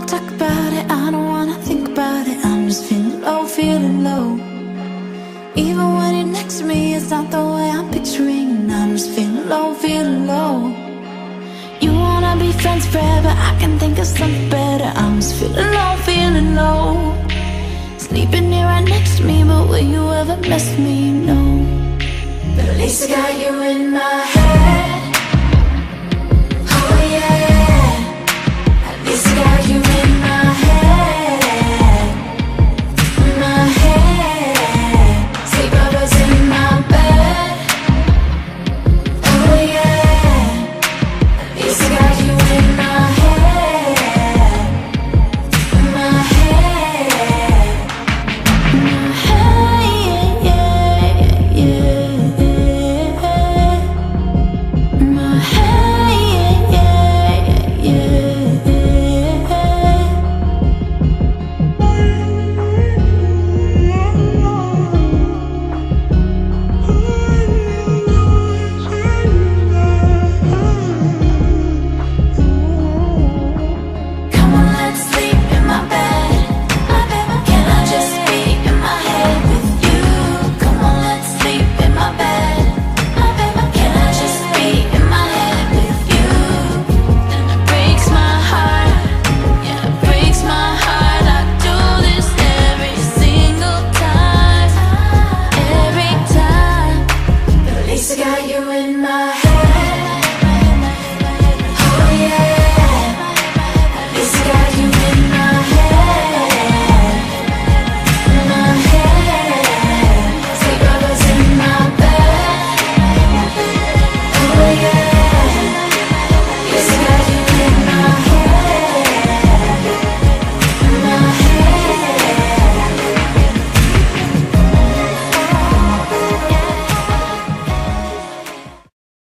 talk about it, I don't wanna think about it. I'm just feeling low, feeling low. Even when you're next to me, it's not the way I'm picturing. I'm just feeling low, feeling low. You wanna be friends forever, I can think of something better. I'm just feeling low, feeling low. Sleeping here right next to me, but will you ever miss me? No. But at least I got you in my head.